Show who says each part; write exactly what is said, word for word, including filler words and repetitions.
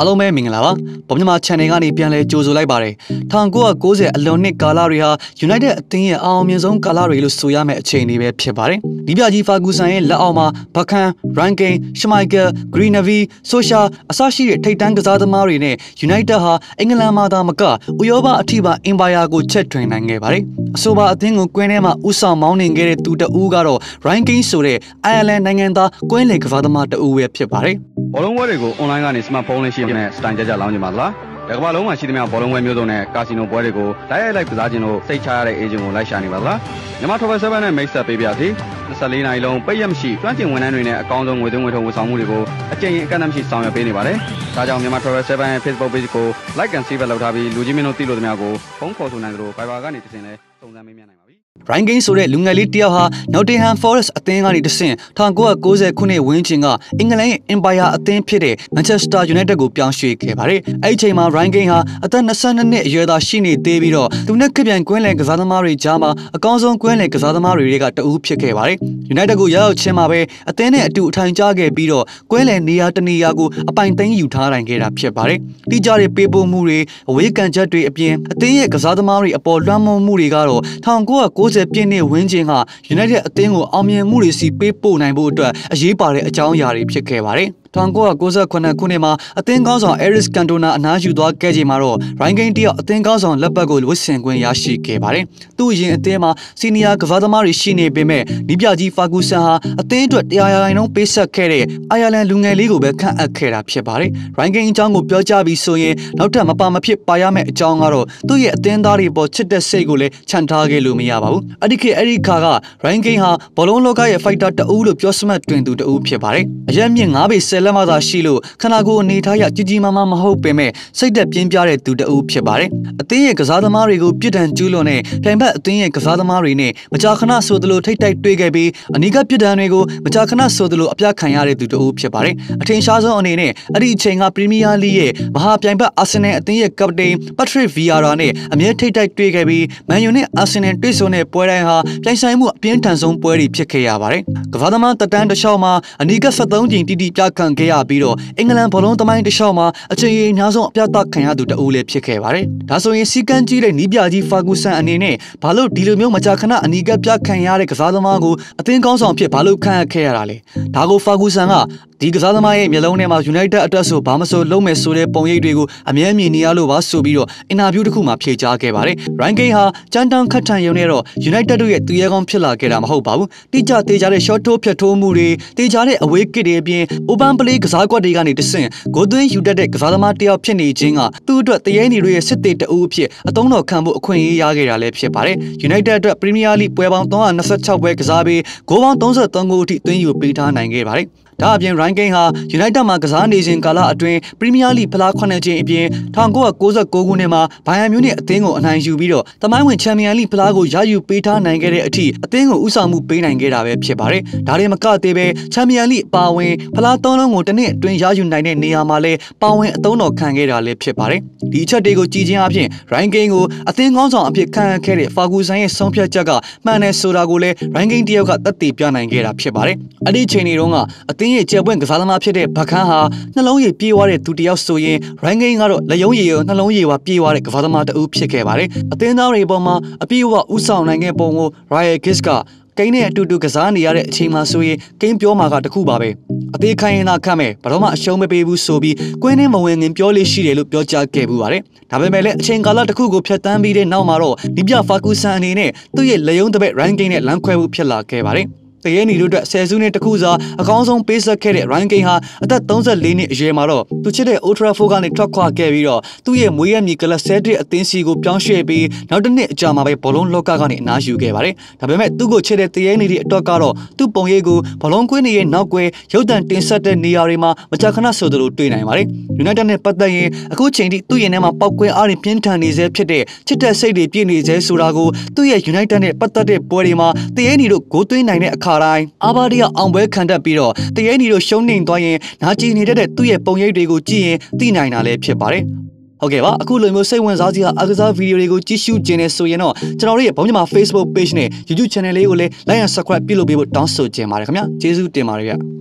Speaker 1: အားလုံးပဲမင်္ဂလာပါဗမာ channel ကနေပြန်လဲကြိုဆိုလိုက်ပါတယ်၁၉၉၀အလွန်နှစ်ကာလတွေဟာ United အသင်းရဲ့အောင်မြင်ဆုံးကာလတွေလို့ဆိုရမယ့်အခြေအနေပဲဖြစ်ပါတယ်ဒီပြကြီးဖာဂူဆန်ရဲ့လက်အောက်မှာဘခန် Rankin ရှမိုက်ကယ် Greenavi ဆိုရှာအစရှိတဲ့ထိပ်တန်းကစားသမားတွေနဲ့ United ဟာအင်္ဂလန်မှာသာမကဥရောပအထိပါအင်ပါယာကိုချက်ထွင်နိုင်ခဲ့ပါတယ်အဆိုပါအသင်းကိုကွင်းထဲမှာဥဆောင်မောင်းနှင်ခဲ့တဲ့သူတဦးကတော့ Rankin ဆိုတဲ့ Ireland နိုင်ငံသားကွင်းလေကစားသမားတဦးပဲဖြစ်ပါတယ်
Speaker 2: ဘောလုံးပွဲတွေကို online ကနေ smartphone လေးရှိတဲ့စတိုင်ကြကြလောင်းနေပါသလားတကမ္ဘာလုံးမှာရှိသမျှဘောလုံးပွဲမျိုးစုံနဲ့ကာစီနိုပွဲတွေကိုလိုက်ရိုက်လိုက်ကစားခြင်းလို့စိတ်ချရတဲ့ agent ကိုလိုက်ရှာနေပါသလားမြန်မာ Travel ဆယ်ဗန် နဲ့မိတ်ဆက်ပေးပါစီ၂၄နာရီလုံးပိတ်ရမရှိကျွမ်းကျင်ဝန်ထမ်းတွေနဲ့အကောင်းဆုံးငွေသွင်းငွေထုတ်ဝန်ဆောင်မှုတွေကိုအကျဉ်းရင်အကန့်အသတ်မရှိဆောင်ရွက်ပေးနေပါတယ်ဒါကြောင့်မြန်မာ Travel ဆယ်ဗန်ရဲ့ Facebook page ကို like and share လုပ်ထားပြီးလူချင်းမင်းတို့သိလို့သမျှကိုဖုန်းခေါ်ဆိုနိုင်သလို Viber ကနေတစင်လဲစုံစမ်းမေးမြန်းနိုင်ပါပြီ
Speaker 1: Rankin ဆိုတဲ့လူငယ်လေးတယောက်ဟာ Nottingham Forest အသင်းကနေတဆင့်၁၉၉၀ခုနှစ်ဝန်းကျင်ကအင်္ဂလန်ရဲ့ Empire အသင်းဖြစ်တဲ့ Manchester United ကိုပြောင်းရွှေ့ခဲ့ပါတယ်။အဲ့ဒီချိန်မှာ Rankin ဟာအသက်၂၂နှစ်အရွယ်သားရှိနေသေးပြီးတော့သူနဲ့ကပြန်ကွင်းလယ်ကစားသမားတွေကြားမှာအကောင်းဆုံးကွင်းလယ်ကစားသမားတွေကတဦးဖြစ်ခဲ့ပါတယ်။ United ကိုရောက်ချင်းမှာပဲအသင်းနဲ့အတူအထိုင်ကျခဲ့ပြီးတော့ကွင်းလယ်နေရာတနေရာကိုအပိုင်သိမ်းယူထားနိုင်ခဲ့တာဖြစ်ပါတယ်။တိကျတဲ့ပေးပို့မှုတွေအဝေးကန်ချက်တွေအပြင်အသင်းရဲ့ကစားသမားတွေအပေါ်လွှမ်းမိုးမှုတွေကတော့၁၉၉၀ပြည့်နှစ်ဝန်းကျင်က United အသင်းကိုအောင်မြင်မှုတွေစီပေးပို့နိုင်ဖို့အတွက်အရေးပါတဲ့အကြောင်းအရာတွေဖြစ်ခဲ့ပါတယ်၁၉၉၇ခုနှစ်မှာအသင်းကောင်းဆောင် Eric Cantona အနားယူသွားခဲ့ချိန်မှာတော့ Rankin တယောက်အသင်းကောင်းဆောင်လက်ပတ်ကိုဝစ်ဆင်ခွင့်ရရှိခဲ့ပါတယ်။သူ့အရင်အသင်းမှာစီနီယာကစားသမားတွေရှိနေပေမဲ့နီးပြကြီး Ferguson ဟာအသင်းအတွက်တရားရာနှုန်းပေးဆက်ခဲ့တဲ့ Ireland လူငယ်လေးကိုပဲခန့်အပ်ခဲ့တာဖြစ်ပါတယ်။ Rankin အကြောင်းကိုပြောကြပြီးဆိုရင်နောက်ထပ်မပါမဖြစ်ပါရမယ့်အကြောင်းကတော့သူ့ရဲ့အသင်းသားတွေပေါ်ချစ်တဲ့စိတ်ကိုလည်းချန်ထားခဲ့လို့မရပါဘူး။အဲ့ဒီခေတ်အဲ့ဒီခါက Rankin ဟာဘောလုံးလောကရဲ့ fighter တဦးလို့ပြောစမှတ်တွင်သူတဦးဖြစ်ပါတယ်။အရက်မြင့်၅ပေဆယ်လက်မသာရှိလို့ခန္ဓာကိုယ်အနေထားရကြီးကြီးမားမားမဟုတ်ပေမဲ့စိတ်သက်ပြင်းပြတဲ့သူတဦးဖြစ်ပါတယ်။အသင်းရဲ့ကစားသမားတွေကိုပြစ်ဒဏ်ကျူးလွန်တဲ့ပြိုင်ဘက်အသင်းရဲ့ကစားသမားတွေနဲ့မကြာခဏဆိုသလိုထိတ်တိုက်တွေ့ခဲ့ပြီးအနီးကပ်ပြစ်ဒဏ်တွေကိုမကြာခဏဆိုသလိုအပြတ်ခံရတဲ့သူတဦးဖြစ်ပါတယ်။အထင်ရှားဆုံးအနေနဲ့အဲ့ဒီအချိန်ကပရီးမီးယားလိရဲ့မဟာပြိုင်ဘက်အာဆင်နယ်အသင်းရဲ့ကပတိန်ပတ်ထရစ်ဗီယာရာနဲ့အမြဲထိတ်တိုက်တွေ့ခဲ့ပြီးမန်ယူနဲ့အာဆင်နယ်တွေ့ဆုံတဲ့ပွဲတိုင်းဟာပြိုင်ဆိုင်မှုအပြင်းထန်ဆုံးပွဲတွေဖြစ်ခဲ့ရပါတယ်။ကစားသမားတက်တန်းတစ်လျှောက်မှာအနီးကပ်ဆက်သုံးကြိမ်တီတီပြခံခဲ့ရပြီးတော့အင်္ဂလန်ဘောလုံးသမိုင်းတစ်လျှောက်မှာအချိန်အများဆုံးအပြတ်သားခံရသူတအူးလည်းဖြစ်ခဲ့ပါတယ်။ဒါဆိုရင်စီကန်းကြီးတဲ့နီးပြကြီးဖာဂူဆန်အနေနဲ့ဘာလို့ဒီလိုမျိုးမကြာခဏအနီးကပ်ပြခံရတဲ့ကစားသမားကိုအသင်းကောင်းဆောင်ဖြစ်ဘာလို့ခန့်အပ်ခဲ့ရတာလဲ။ဒါကိုဖာဂူဆန်ကဒီကစားသမားရဲ့မျက်လုံးထဲမှာ United အတွက်ဆိုဘာမဆိုလုံးမယ်ဆိုတဲ့ပုံရိပ်တွေကိုအမြဲမြင်နေရလို့ပါဆိုပြီးတော့အင်တာဗျူးတစ်ခုမှာဖြေကြားခဲ့ပါတယ်။ Rankin ဟာကြမ်းတမ်းခတ်ထန်ရုံနဲ့တော့ United တို့ရဲ့သူရဲကောင်းဖြစ်လာခဲ့တာမဟုတ်ပါဘူး။တိကျသေးကြတဲ့ short ထိုးဖြတ်ထိုးမှုတွေတေချာတဲ့အဝေးကစ်တွေအပြင် open play ကစားကွက်တွေကနေတဆင့်ဂိုးသွင်းယူတတ်တဲ့ကစားသမားတစ်ယောက်ဖြစ်နေခြင်းကသူ့အတွက်တရေနေတွေရဲ့စစ်တေတအူးအဖြစ်အသုံးတော်ခံဖို့အခွင့်အရေးရခဲ့တာလည်းဖြစ်ပါတယ်။ United အတွက် Premier League ပွဲပေါင်း၃၂၆ပွဲကစားပြီးဂိုးပေါင်း၃၃ဂိုးအထိသွင်းယူပေးထားနိုင်ခဲ့ပါတယ်။ဒါအပြင် Rankin ဟာ United မှာကစားနေစဉ်ကာလအတွင်း Premier League ဖလားခုနှစ်ကြိမ်အပြင်၁၉၉၉ခုနှစ်မှာ Bayern Munich အသင်းကိုအနိုင်ယူပြီးတော့သမိုင်းဝင် Champions League ဖလားကိုရယူပေးထားနိုင်ခဲ့တဲ့အထိအသင်းကိုဦးဆောင်မှုပေးနိုင်ခဲ့တာပဲဖြစ်ပါတယ်။ဒါတွေမကသေးပဲ Champions League ပါဝင်ဖလားသုံးလုံးကိုတစ်နှစ်အတွင်းရယူနိုင်တဲ့နေရာမှာလည်းပါဝင်အသုံးတော်ခံခဲ့တာလည်းဖြစ်ပါတယ်။ဒီအချက်တွေကိုကြည်ချင်းအပြင် Rankin ကိုအသင်းကောင်းဆောင်အဖြစ်ခန့်အပ်ခဲ့တဲ့ Ferguson ရဲ့ဆုံးဖြတ်ချက်ကမှန်တယ်ဆိုတာကိုလည်း Rankin တယောက်ကသက်သေပြနိုင်ခဲ့တာဖြစ်ပါတယ်။အဲ့ဒီချိန်တွေတုန်းကအသင်းရဲ့ကျေပွင့်ကစားသမားဖြစ်တဲ့ဘခန်းဟာနှလုံးရည်ပြေးသွားတဲ့သူတယောက်ဆိုရင် Rankin ကတော့လက်ယုံရည်ရောနှလုံးရည်ပါပြေးသွားတဲ့ကစားသမားတအူးဖြစ်ခဲ့ပါတယ်။အသင်းသားတွေပေါ်မှာအပြည့်အဝဥဆောင်နိုင်ခဲ့ပုံကို Ryan Giggs ကကိန်းနဲ့အတူတူကစားနေရတဲ့အချိန်မှာဆိုရင်ကိန်းပြောမှာကတခုပါပဲအသေးခိုင်းရင်သာခတ်မယ်ဘာတော့မှအရှုံးမပေးဘူးဆိုပြီးကွင်းနဲ့မဝင်ငင်ပြောလေးရှိတယ်လို့ပြောကြားခဲ့ပူပါတယ်ဒါပေမဲ့လည်းအချိန်ကာလတစ်ခုကိုဖျက်ဆီးပြီးတဲ့နောက်မှာတော့ဒီပြဖာဂူဆန်အနေနဲ့သူ့ရဲ့လက်ယုံတပည့် Rankin နဲ့လမ်းခွဲမှုဖြစ်လာခဲ့ပါတယ်တရေနီတို့အတွက်ဆယ်စုနှစ်တစ်ခုစာအကောင်းဆုံးပေးဆက်ခဲ့တဲ့ Rankin ဟာအသက်၃၄နှစ်အရွယ်မှာတော့သူချစ်တဲ့ Old Trafford ကနေထွက်ခွာခဲ့ပြီးတော့သူ့ရဲ့မွေးရမြေကလပ်ဆဲဒရစ်အသင်းစီကိုပြောင်းရွှေ့ပြီးနောက်တစ်နှစ်အကြာမှာပဲဘောလုံးလောကကနေအနားယူခဲ့ပါတယ်။ဒါပေမဲ့သူ့ကိုချစ်တဲ့တရေနီတွေအတွက်ကတော့သူ့ပုံရိပ်ကိုဘောလုံးကွင်းတွေရဲ့နောက်ကွယ်ရုပ်သံတင်ဆက်တဲ့နေရာတွေမှာမကြာခဏဆိုသလိုတွေ့နိုင်ပါတယ်။ United နဲ့ပတ်သက်ရင်အခုချိန်ထိသူ့ရင်ထဲမှာပောက်ကွဲအားတွေပြင်းထန်နေစေဖြစ်တဲ့ချစ်တဲ့စိတ်တွေပြည့်နေစေဆိုတာကိုသူ့ရဲ့ United နဲ့ပတ်သက်တဲ့ပွဲတွေမှာတရေနီတို့ဂိုးသွင်းနိုင်တဲ့အခါတိုင်းအာဘာဒီယာအောင်ပွဲခံတတ်ပြီးတော့တရေနီတို့ရှုံးနေသွားရင်နာကျင်နေတဲ့သူ့ရဲ့ပုံရိပ်တွေကိုကြည့်ရင်သိနိုင်တာလည်းဖြစ်ပါတယ်။ဟုတ်ကဲ့ပါအခုလိုမျိုးစိတ်ဝင်စားစရာအကစားဗီဒီယိုတွေကိုကြည့်ရှုခြင်းနဲ့ဆိုရင်တော့ကျွန်တော်တို့ရဲ့ဘုံမြန်မာ Facebook page နဲ့ YouTube channel လေးကိုလည်း like and subscribe ပြုလုပ်ပေးဖို့တောင်းဆိုချင်ပါတယ်ခင်ဗျာကျေးဇူးတင်ပါတယ်ဗျ